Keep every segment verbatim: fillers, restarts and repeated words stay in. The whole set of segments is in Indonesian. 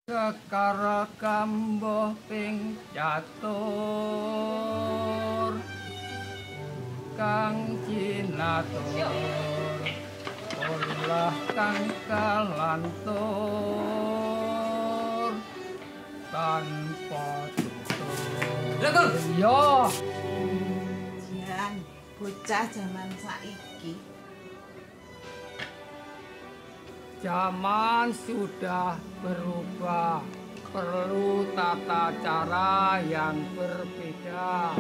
Kekara kambuh ping catur kang cinatur ulah kang kalantur tanpa tutur. Lho, yo Jan, bocah zaman saiki. Zaman sudah berubah, perlu tata cara yang berbeda.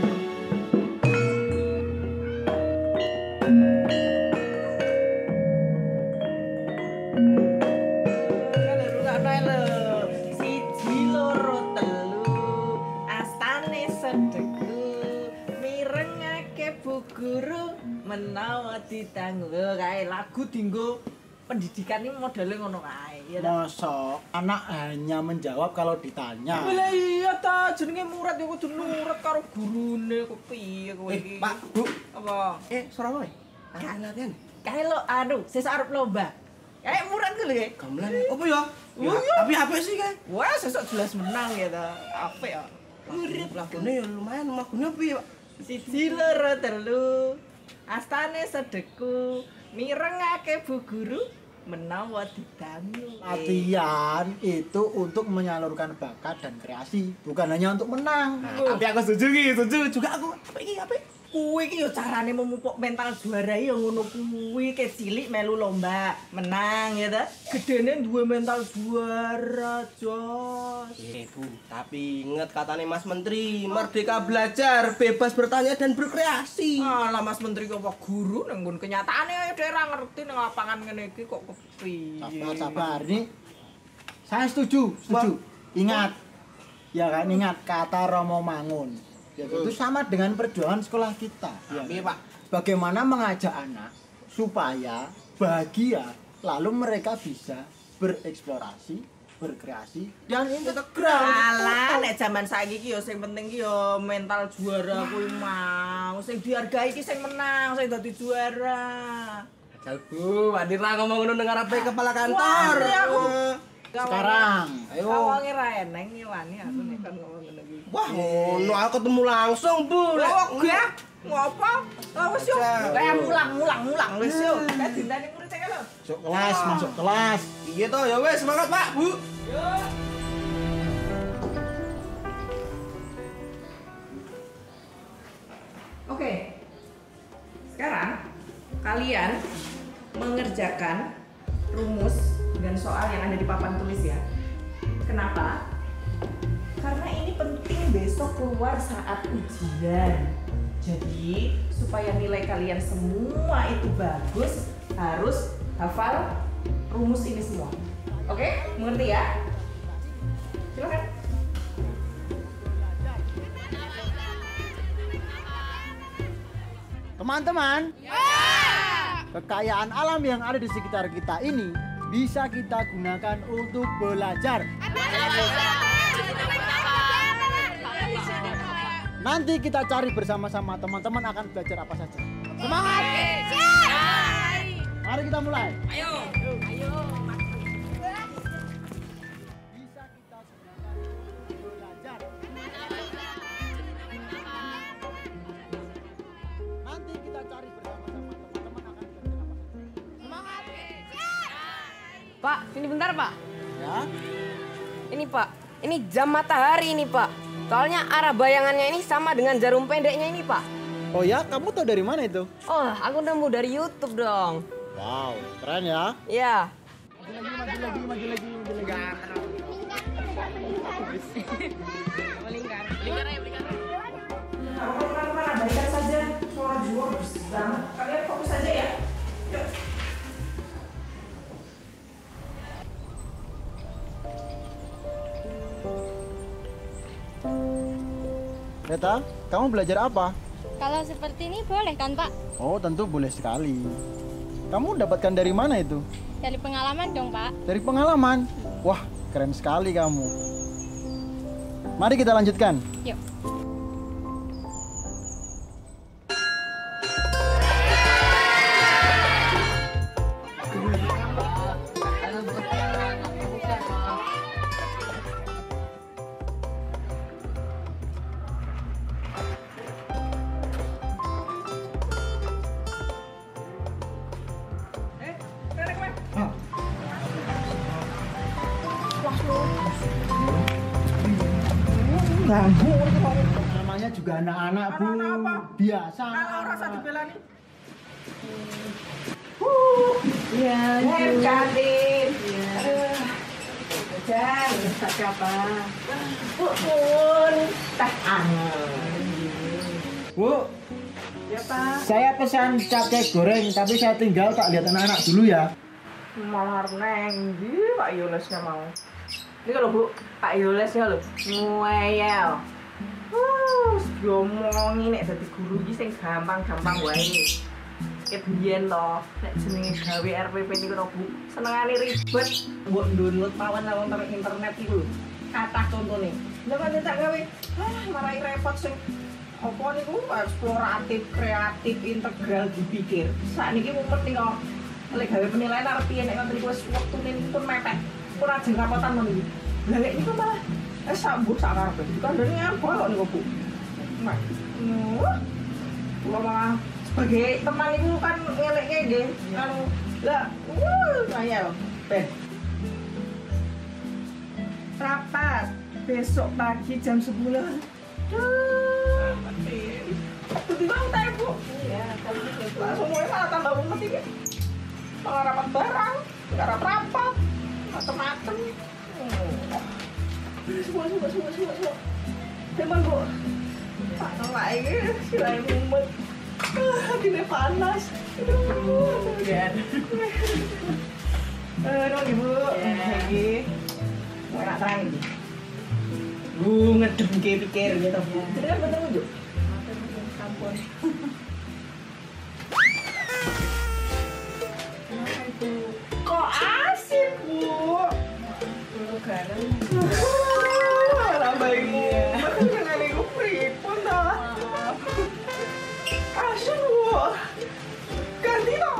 Siji loro telu, astane sedeku, mirengake bu guru menawa ditangguh kae lagu dinggo. Pendidikan ini modelnya ngono kae ya ta. Masa anak hanya menjawab kalau ditanya. Lah iya ta, jenenge murid ya kudu nurut karo gurune kok piye kowe iki. Eh, Pak, Bu. Apa? Eh, Surabaya. Kayak latihan. Kae lo anu, sesuk arep lomba. Kayak murid ku lho ya. Gamelan. Apa ya? Oh, iya. Tapi apa sih, kae? Wah, sesuk jelas menang ya ta. Apik ya. Murid lagune ya lumayan, lagune piye, Pak? Siji loro telu, astane sedeku, mirengake bu guru menawa didangu. Latihan itu untuk menyalurkan bakat dan kreasi, bukan hanya untuk menang. Nah, tapi aku setuju iki, setuju juga aku. Apa iki, apa? Kuwi iki yo carane memupuk mental juara ya ngono kuwi, ke cilik melu lomba, menang ya ta. Gedene duwe mental juara, Jos. Eh, Bu, tapi inget katanya Mas Menteri, merdeka belajar, bebas bertanya dan berkreasi. Alah Mas Menteri kok apa guru nang nggon kenyataane ayo dhewe ra ngerti nang lapangan ngene iki kok kepiye. Sabar, sabar. Ini saya setuju, setuju. Ingat, ya kan, ingat kata Romo Mangun. Ya, itu sama dengan perjuangan sekolah kita. Ya, Iya, Pak. bagaimana mengajak anak supaya bahagia, lalu mereka bisa bereksplorasi, berkreasi, dan integral. Alah, nek zaman saiki iki yo sing penting ki yo mental juara kuwi mau. Sing dihargai iki sing menang, sing dadi juara. Ajal, Bu, Wadira ngomong ngono nang ngarepe kepala kantor. Wah, aku. Eh, Sekarang, ayo. Kawange ra eneng ngiwani aku nek kan ngomong ngene iki. Wah, ngono aku ketemu langsung, Bu. Oh, gak? Ngopo? Lah wis yo. Kayak mulang-mulang-mulang wis yo. Kayak dintani murid cek lho. masuk kelas, masuk kelas. Iya toh, ya wes semangat, Pak, Bu. Yo. Oke. Sekarang kalian mengerjakan rumus dan soal yang ada di papan tulis ya. Kenapa? Karena ini penting besok keluar saat ujian. Jadi supaya nilai kalian semua itu bagus, harus hafal rumus ini semua. Oke? Mengerti ya? Silakan. Teman-teman, kekayaan alam yang ada di sekitar kita ini bisa kita gunakan untuk belajar. Nanti kita cari bersama-sama, teman-teman akan belajar apa saja. Semangat! Mari kita mulai. Ayo. Ayo. Bisa kita gunakan untuk belajar. Nanti kita cari bersama-sama, teman-teman akan belajar apa saja. Semangat! Pak, sini bentar Pak. Ya. Ini Pak, ini jam matahari ini Pak. Soalnya arah bayangannya ini sama dengan jarum pendeknya ini Pak. Oh ya, kamu tahu dari mana itu? Oh, aku nemu dari YouTube dong. Wow, keren ya. Iya. Maju lagi, maju lagi, maju lagi, maju lagi. Melingkar. Melingkar aja, melingkar. Nah, kemana-mana, balikan saja. Suara jiwa bersih banget. Kalian fokus saja ya. Yuk. Reta, kamu belajar apa? Kalau seperti ini boleh kan Pak? Oh, tentu boleh sekali. Kamu dapatkan dari mana itu? Dari pengalaman dong Pak. Dari pengalaman? Wah, keren sekali kamu. Mari kita lanjutkan. Yuk. Ganggu namanya juga anak-anak, Bu. Biasa. Orang rasa dibelani. Ya, Eh, cantik. Jan, siapa? Bu, pun teh anget. Bu, Ya, Pak. saya pesan capcay goreng, tapi saya tinggal tak lihat anak-anak dulu ya. Malah neng, di Pak Yolesnya mau. Ini kalau Bu, Pak Yolesnya lho, ngeyel. Wuh, diomongi nek dadi guru iki sing gampang-gampang wae. Ket biyen to, nek jenenge gawe R P P niku to Bu, senengane ribet. Mbok download pawan nang internet iku lho. Kathah contone. Lah kok tak gawe, ah marai repot sing apa niku eksploratif, kreatif, integral dipikir. Sakniki mumet ning kok lek gawe penilaian arep piye nek ngoten wis wektune pun mepet. Pun ajeng rapotan men iki. Lah lek niku malah eh sambuh sak karepe. Kandhane apa kok niku Bu? Mak. Nuh. Kula malah sebagai teman iku kan ngelekke nggih. Anu lah, wuh, ngayal. Ben. Rapat besok pagi jam sepuluh. Duh, mati. Tuti bang tae, Bu. Iya, kalau gitu. Langsung mulai malah tambah umet iki. Malah rapat barang, nggak rapat, macem-macem. Semua, semua, semua, semua, semua. Teman, Bu. Pak nolak ini, silai mumet. Hatinya panas. Aduh, ya. Aduh, Ibu. Lagi. Mau enak terang ini. Lu ngedem pikir gitu, Bu. Jadi kan bener, Bu. Sampun. Kok asin, Bu? Lu garam. Rambai mumet. Jangan iku pripun ta? Asin, Bu. Ganti dong.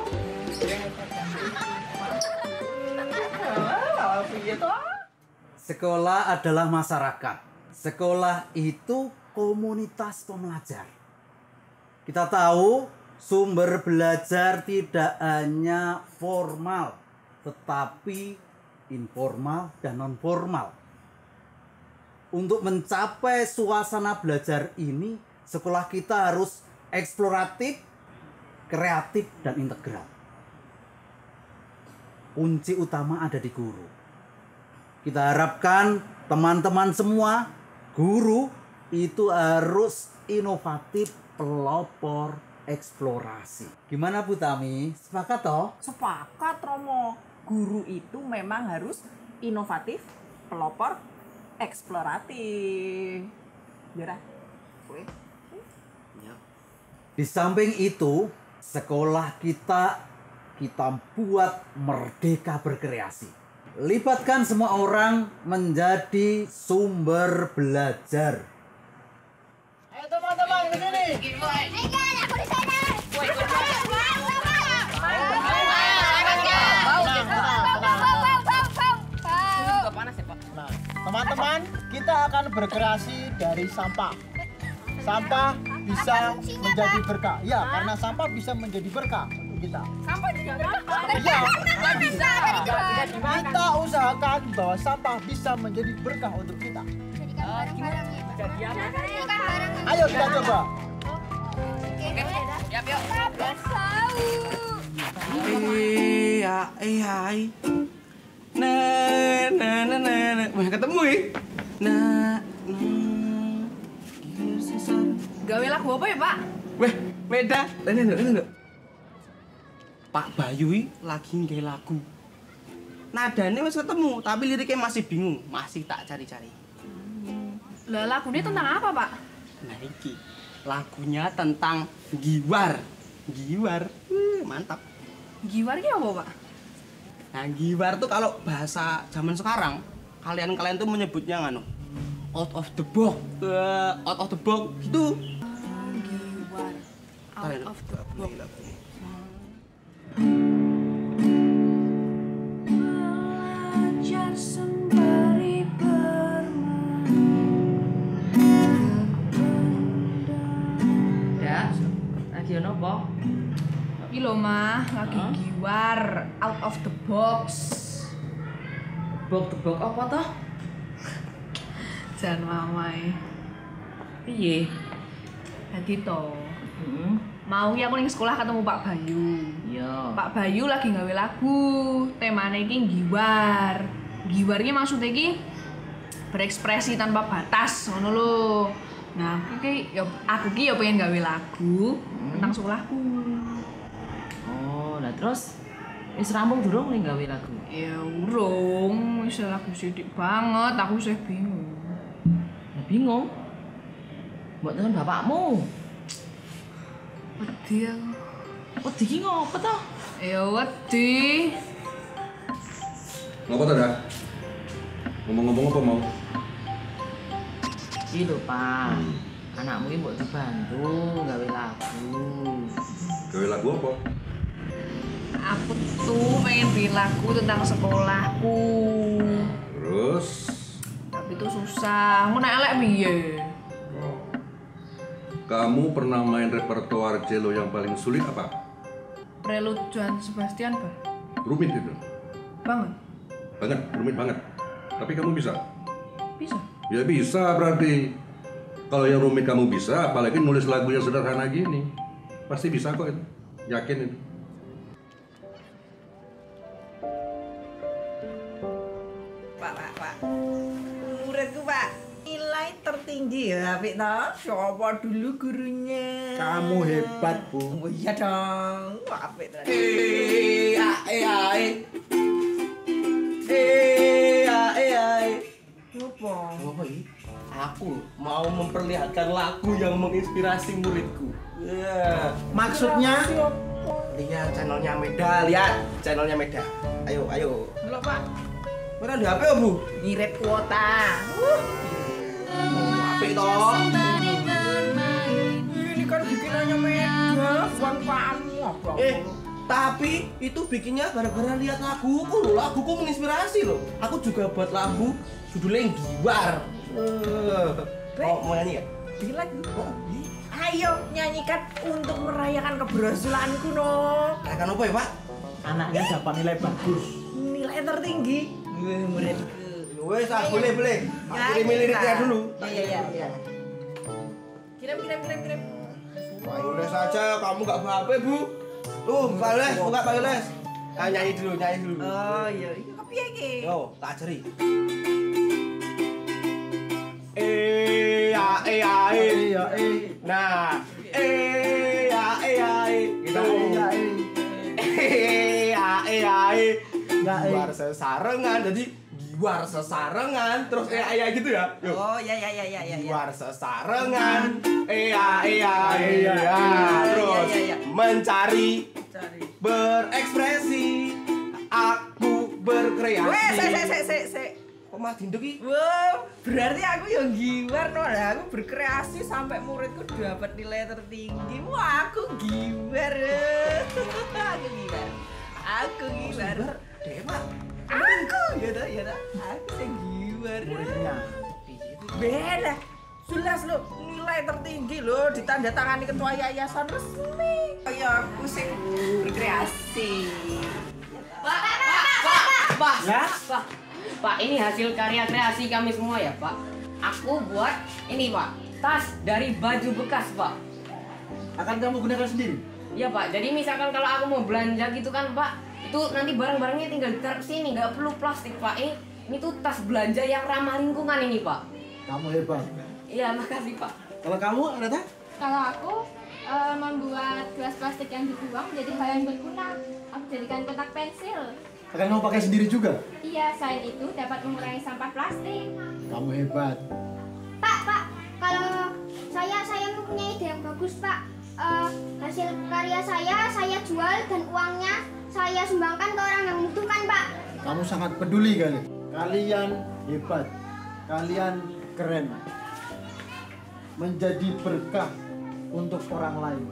Ah, piye to? Sekolah adalah masyarakat. Sekolah itu komunitas pembelajar. Kita tahu sumber belajar tidak hanya formal, tetapi informal dan non-formal. Untuk mencapai suasana belajar ini, sekolah kita harus eksploratif, kreatif, dan integral. Kunci utama ada di guru. Kita harapkan teman-teman semua, guru itu harus inovatif, pelopor, eksplorasi. Gimana Bu Tami? Sepakat toh? Sepakat, Romo. Guru itu memang harus inovatif, pelopor, eksploratif. Jera. Kowe. Di samping itu, sekolah kita kita buat merdeka berkreasi. Libatkan semua orang menjadi sumber belajar. Ayo teman-teman ke sini. Nah, teman-teman, kita akan berkreasi dari sampah. Sampah bisa menjadi berkah. Ya, karena sampah bisa menjadi berkah untuk kita. Sampah juga berkah. Iya, Nggak bisa dari Tuhan. kita usahakan bahwa sampah bisa menjadi berkah untuk kita. Jadikan barang-barang ya. Jadikan barang. Ayo kita coba. Oke, siap yuk. Tabrak tahu. Iya, iya, hai. Nah, nah, nah, nah, nah. Wah, ketemu ya? Nah, nah. Gawe lagu apa ya, Pak? Weh, beda. Ini enggak, ini enggak. Pak Bayu ini lagi nge lagu. Nadanya wis ketemu, tapi liriknya masih bingung, masih tak cari-cari. Lah lagunya tentang apa, Pak? Nah, iki lagunya tentang giwar. Giwar. Uh, mantap. Giwar ki apa, Pak? Nah, giwar tuh kalau bahasa zaman sekarang, kalian-kalian tuh menyebutnya nganu. Out of the box. Uh, out of the box gitu. Giwar. Out of the box. Ya, lagi ono apa? Iki lho, Mah, lagi giwar out of the box. tebak-tebak apa toh? Jan mamai. Piye? Dadi to. Hmm. Mau ya aku ning sekolah ketemu Pak Bayu. Iya. Pak Bayu lagi gawe lagu. Temane iki giwar. Giwar iki maksudnya iki berekspresi tanpa batas, ngono lho. Nah, aku ki ya aku ki ya pengen gawe lagu hmm. tentang sekolahku. Oh, lah terus wis rampung durung ning gawe lagu? Ya urung, wis lagu sithik banget, aku sih bingung. Lah bingung? Mbok tekan bapakmu. Wedi aku. Wedi ki ngopo to? Ya wedi. Ngopo to, Dak? Ngomong-ngomong apa mau? Itu, Pak. Hmm. Anakmu ini mbok dibantu gawe lagu. Gawe lagu apa? Aku tuh pengen bikin lagu tentang sekolahku. Terus? Tapi itu susah. Mau naik elek piye? Oh. Kamu pernah main repertoar cello yang paling sulit apa? Prelude Johann Sebastian, Pak. Rumit itu. Banget. Banget, rumit banget. Tapi kamu bisa? Bisa. Ya bisa berarti. Kalau yang rumit kamu bisa, apalagi nulis lagu yang sederhana gini. Pasti bisa kok itu. Yakin itu. Pak, Pak, Pak. Muridku, Pak. Nilai tertinggi ya, Pak, toh. Siapa dulu gurunya? Kamu hebat, Bu. Oh iya dong. Wah, Pak. Eh, ae ae. Eh, ae ae. Apa? Apa ini? Aku mau memperlihatkan lagu yang menginspirasi muridku. Ya. Maksudnya? Lihat channelnya Meda, lihat channelnya Meda. Ayo, ayo. Halo, Pak. Mana di H P ya, Bu? Ngirit kuota. H P toh. Ini kan bikinannya Meda, bukan kamu. Eh, tapi itu bikinnya gara-gara lihat laguku loh. Laguku menginspirasi loh. Aku juga buat lagu judulnya Giwar. Uh, oh, mau nyanyi ya? Bikin lagi. Oh, ayo nyanyikan untuk merayakan keberhasilanku, no. Rayakan apa ya, Pak? Anaknya dapat nilai bagus. Nilai tertinggi. Wih, muridku. Wes, ah, boleh, boleh. Kirim liriknya dulu. Iya, iya, iya. Kirim, kirim, kirim, kirim. Ayo les aja, kamu nggak bawa H P, Bu. Tuh, buka les, buka pakai les. Ah, nyanyi dulu, nyanyi dulu. Oh, iya. Ini kepiye iki? Yo, tak ajari. Eh, ya, eh, ya, eh, ya, eh. Nah, eh, ya, eh, ya, eh. Gitu. Eh, ya, eh, ya, eh. Giwar sesarengan, jadi giwar sesarengan, terus eh, ya, gitu ya. Yuk. Oh, ya, ya, ya, ya, ya. Giwar sesarengan, eh, ya, eh, ya, eh, ya. Terus mencari, berekspresi, aku berkreasi. Weh, se, se, se, se, se. Kok mah dinduk iki? Wow, berarti aku yang giwar, no. Nah, aku berkreasi sampai muridku dapat nilai tertinggi. Wah, aku giwar. Aku giwar. Aku giwar. Dewa. Aku, ya dah, ya dah. Aku yang giwar. Muridnya. Beda. Jelas lo, nilai tertinggi lo ditandatangani ketua yayasan resmi. Kayak aku sing berkreasi. Pak, Pak, Pak, Pak, Ya? Pak, Pak, ini hasil karya kreasi kami semua ya, Pak. Aku buat ini, Pak, tas dari baju bekas, Pak. Akan kamu gunakan sendiri? Iya, Pak. Jadi misalkan kalau aku mau belanja gitu kan, Pak, itu nanti barang-barangnya tinggal ditaruh sini, nggak perlu plastik, Pak. Ini, ini tuh tas belanja yang ramah lingkungan ini, Pak. Kamu hebat. Iya, makasih, Pak. Kalau kamu, Renata? Kalau aku uh, membuat gelas plastik yang dibuang menjadi hal yang berguna. Aku jadikan kotak pensil. Akan kamu pakai sendiri juga? Iya, selain itu dapat mengurangi sampah plastik. Kamu hebat. Pak, Pak, kalau saya saya mempunyai ide yang bagus, Pak. Uh, hasil karya saya saya jual dan uangnya saya sumbangkan ke orang yang membutuhkan, Pak. Kamu sangat peduli kali. Kalian hebat. Kalian keren. Menjadi berkah untuk orang lain.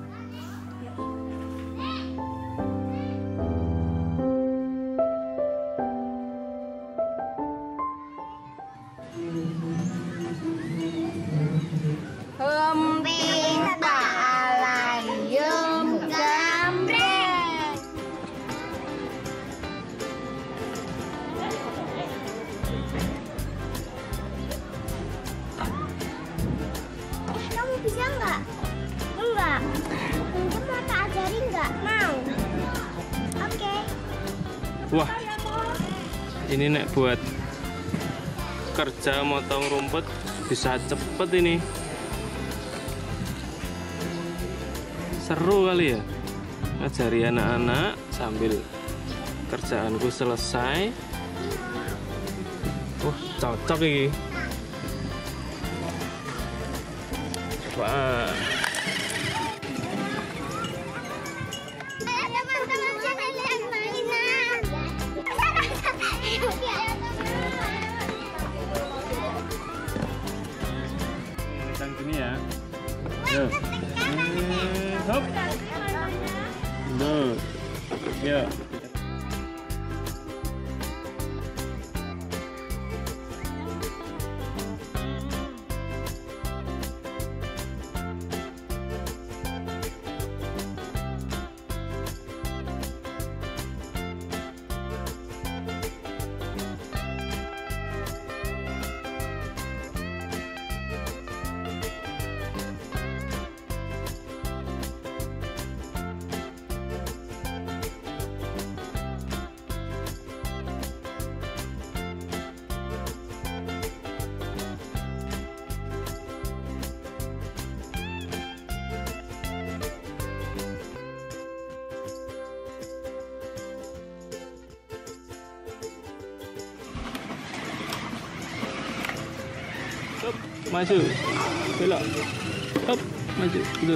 Emping tak alayum gambreng. Nggak mau. Oke. Wah, ini nek buat kerja motong rumput bisa cepet ini. Seru kali ya ngajari anak-anak sambil kerjaanku selesai. Wah, cocok ini. Wah. Tang gini ya. Yo. Eh, hop. Duh. Ya. Hop, maju, belok, hop, maju, gitu.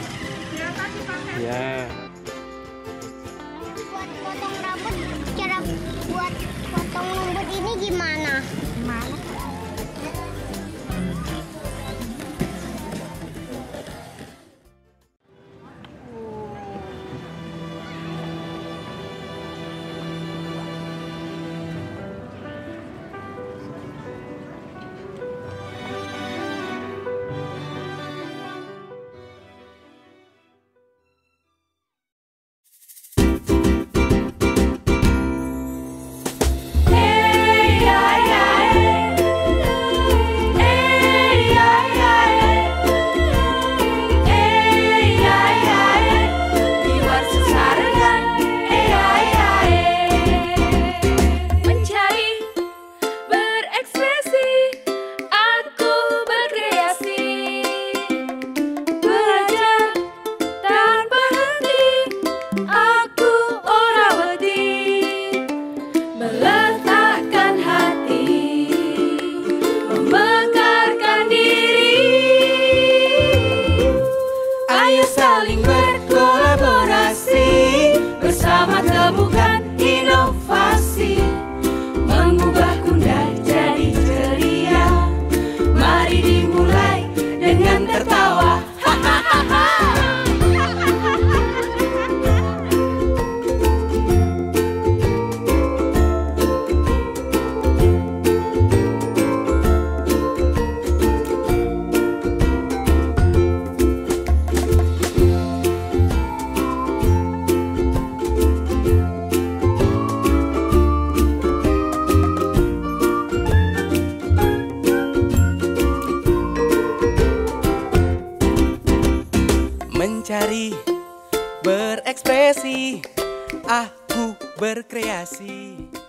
Ya. Buat potong rambut, cara buat potong rambut ini gimana? Gimana? Saling berkolaborasi, bersama temukan inovasi, mengubah gundah jadi ceria. Mari dimulai dengan tertawa. Mencari, berekspresi, aku berkreasi.